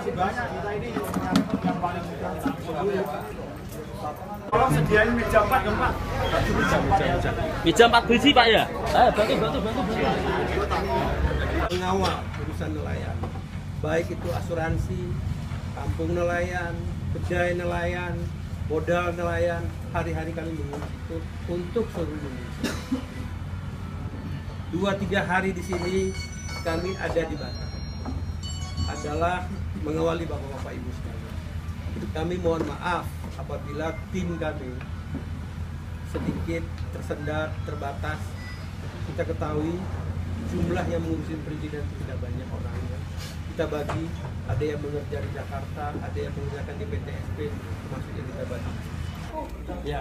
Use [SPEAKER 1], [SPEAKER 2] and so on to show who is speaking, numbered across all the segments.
[SPEAKER 1] masih banyak kita ini yang paling tolong sediain meja 4 dong Pak.
[SPEAKER 2] Meja 4 biji Pak ya? Bantu.
[SPEAKER 3] Mengawal urusan nelayan, baik itu asuransi, kampung nelayan, kedai nelayan, modal nelayan, hari-hari kami mengurus itu untuk seluruh Indonesia. 2-3 hari di sini kami ada di Batam adalah mengawali bapak-bapak ibu sekalian. Kami mohon maaf apabila tim kami sedikit tersendat, terbatas. Kita ketahui jumlah yang mengurusin perizinan itu tidak banyak orangnya. Kita bagi, ada yang mengerja di Jakarta, ada yang mengerjakan di PTSP, termasuk yang kita bagi. Ya.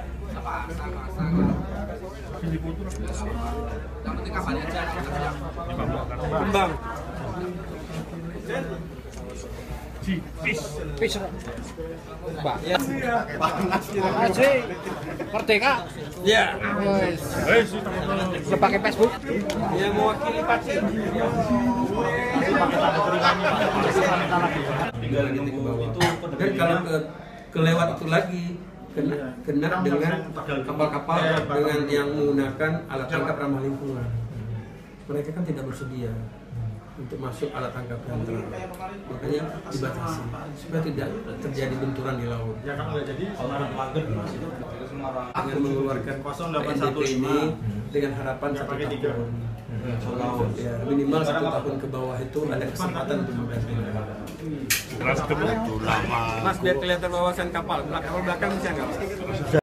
[SPEAKER 3] Kembang.
[SPEAKER 2] Fish. Pak. Ya. Aceh. Merdeka.
[SPEAKER 3] Ya.
[SPEAKER 2] Sudah pakai Facebook.
[SPEAKER 3] Yang mewakili partai. Tinggal lagi ke bawah. Dan kalau kelewat itu lagi kena dengan kapal-kapal dengan yang menggunakan alat tangkap ramah lingkungan. Mereka kan tidak bersedia untuk masuk alat tangkap yang terlarang, makanya dibatasi supaya tidak terjadi benturan di laut. Dengan mengeluarkan NDP ini dengan harapan 1 tahun, ya, minimal 1 tahun ke bawah itu ada kesempatan untuk mengganti. Mas biar kelihatan wawasan kapal belakang bisa nggak?